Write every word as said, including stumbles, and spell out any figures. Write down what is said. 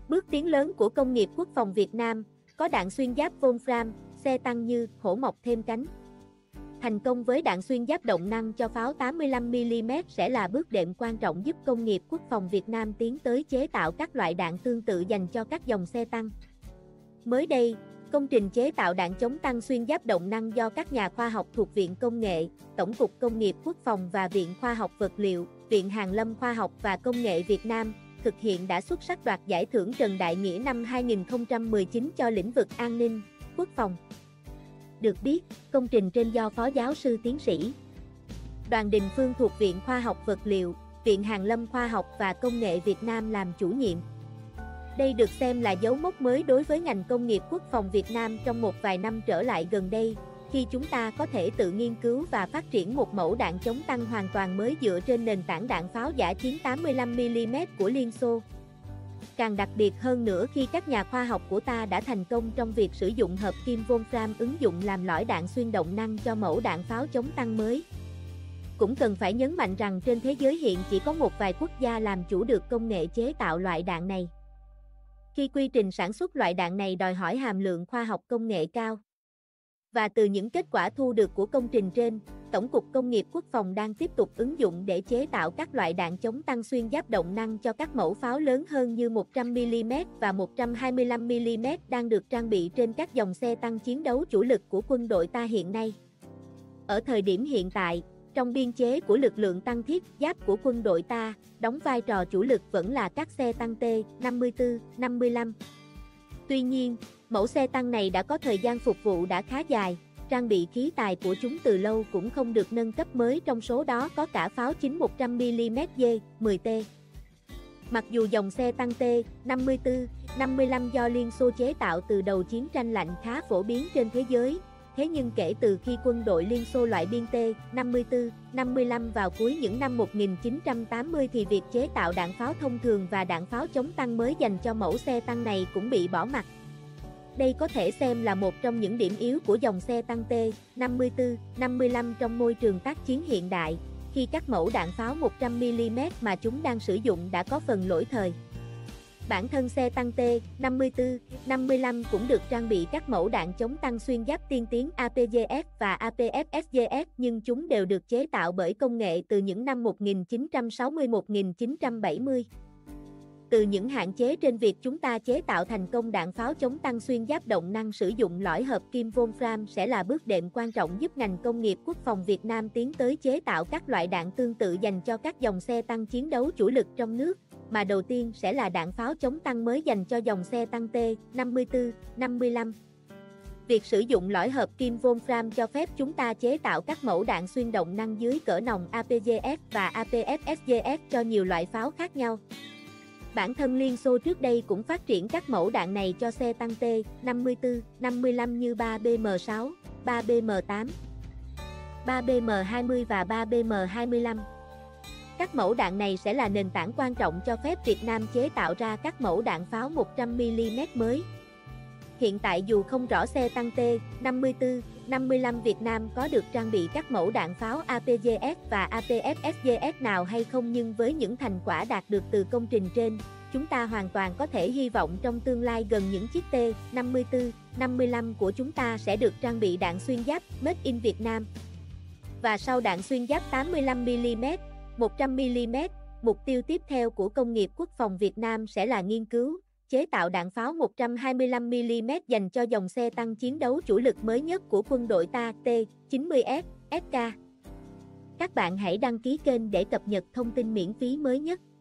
Bước tiến lớn của công nghiệp quốc phòng Việt Nam, có đạn xuyên giáp Wolfram, xe tăng như hổ mọc thêm cánh. Thành công với đạn xuyên giáp động năng cho pháo tám mươi lăm mi li mét sẽ là bước đệm quan trọng giúp công nghiệp quốc phòng Việt Nam tiến tới chế tạo các loại đạn tương tự dành cho các dòng xe tăng. Mới đây, công trình chế tạo đạn chống tăng xuyên giáp động năng do các nhà khoa học thuộc Viện Công nghệ, Tổng cục Công nghiệp Quốc phòng và Viện Khoa học Vật liệu, Viện Hàn lâm Khoa học và Công nghệ Việt Nam thực hiện đã xuất sắc đoạt giải thưởng Trần Đại Nghĩa năm hai nghìn không trăm mười chín cho lĩnh vực an ninh, quốc phòng. Được biết, công trình trên do Phó Giáo sư Tiến sĩ Đoàn Đình Phương thuộc Viện Khoa học Vật liệu, Viện Hàn lâm Khoa học và Công nghệ Việt Nam làm chủ nhiệm. Đây được xem là dấu mốc mới đối với ngành công nghiệp quốc phòng Việt Nam trong một vài năm trở lại gần đây, khi chúng ta có thể tự nghiên cứu và phát triển một mẫu đạn chống tăng hoàn toàn mới dựa trên nền tảng đạn pháo dã chiến tám mươi lăm mi li mét của Liên Xô. Càng đặc biệt hơn nữa khi các nhà khoa học của ta đã thành công trong việc sử dụng hợp kim Wolfram ứng dụng làm lõi đạn xuyên động năng cho mẫu đạn pháo chống tăng mới. Cũng cần phải nhấn mạnh rằng trên thế giới hiện chỉ có một vài quốc gia làm chủ được công nghệ chế tạo loại đạn này. Khi quy trình sản xuất loại đạn này đòi hỏi hàm lượng khoa học công nghệ cao. Và từ những kết quả thu được của công trình trên, Tổng cục Công nghiệp Quốc phòng đang tiếp tục ứng dụng để chế tạo các loại đạn chống tăng xuyên giáp động năng cho các mẫu pháo lớn hơn như một trăm mi li mét và một trăm hai mươi lăm mi li mét đang được trang bị trên các dòng xe tăng chiến đấu chủ lực của quân đội ta hiện nay. Ở thời điểm hiện tại, trong biên chế của lực lượng tăng thiết giáp của quân đội ta, đóng vai trò chủ lực vẫn là các xe tăng T năm mươi tư, năm mươi lăm. Tuy nhiên, mẫu xe tăng này đã có thời gian phục vụ đã khá dài, trang bị khí tài của chúng từ lâu cũng không được nâng cấp mới, trong số đó có cả pháo chính một trăm mi li mét D mười T. Mặc dù dòng xe tăng T năm mươi tư, năm mươi lăm do Liên Xô chế tạo từ đầu chiến tranh lạnh khá phổ biến trên thế giới, thế nhưng kể từ khi quân đội Liên Xô loại biên T năm mươi tư, năm mươi lăm vào cuối những năm một nghìn chín trăm tám mươi thì việc chế tạo đạn pháo thông thường và đạn pháo chống tăng mới dành cho mẫu xe tăng này cũng bị bỏ mặc. Đây có thể xem là một trong những điểm yếu của dòng xe tăng T năm mươi tư, năm mươi lăm trong môi trường tác chiến hiện đại, khi các mẫu đạn pháo một trăm mi li mét mà chúng đang sử dụng đã có phần lỗi thời. Bản thân xe tăng T năm mươi tư, năm mươi lăm cũng được trang bị các mẫu đạn chống tăng xuyên giáp tiên tiến a pê giê ét và a pê ép ét giê ét, nhưng chúng đều được chế tạo bởi công nghệ từ những năm một nghìn chín trăm sáu mươi đến một nghìn chín trăm bảy mươi. Từ những hạn chế trên việc chúng ta chế tạo thành công đạn pháo chống tăng xuyên giáp động năng sử dụng lõi hợp kim Wolfram sẽ là bước đệm quan trọng giúp ngành công nghiệp quốc phòng Việt Nam tiến tới chế tạo các loại đạn tương tự dành cho các dòng xe tăng chiến đấu chủ lực trong nước, mà đầu tiên sẽ là đạn pháo chống tăng mới dành cho dòng xe tăng T năm mươi tư, năm mươi lăm. Việc sử dụng lõi hợp kim Wolfram cho phép chúng ta chế tạo các mẫu đạn xuyên động năng dưới cỡ nòng a pê giê ét và a pê ép ét giê ét cho nhiều loại pháo khác nhau. Bản thân Liên Xô trước đây cũng phát triển các mẫu đạn này cho xe tăng T năm mươi tư, năm mươi lăm như ba B M sáu, ba B M tám, ba B M hai mươi và ba B M hai mươi lăm. Các mẫu đạn này sẽ là nền tảng quan trọng cho phép Việt Nam chế tạo ra các mẫu đạn pháo một trăm mi li mét mới. Hiện tại dù không rõ xe tăng T năm mươi tư, năm mươi lăm Việt Nam có được trang bị các mẫu đạn pháo a pê giê ét và a pê ép ét giê ét nào hay không, nhưng với những thành quả đạt được từ công trình trên, chúng ta hoàn toàn có thể hy vọng trong tương lai gần những chiếc T năm mươi tư, năm mươi lăm của chúng ta sẽ được trang bị đạn xuyên giáp Made in Việt Nam. Và sau đạn xuyên giáp tám mươi lăm mi li mét, một trăm mi li mét, mục tiêu tiếp theo của công nghiệp quốc phòng Việt Nam sẽ là nghiên cứu, chế tạo đạn pháo một trăm hai mươi lăm mi li mét dành cho dòng xe tăng chiến đấu chủ lực mới nhất của quân đội ta T chín mươi S, ét ca. Các bạn hãy đăng ký kênh để cập nhật thông tin miễn phí mới nhất.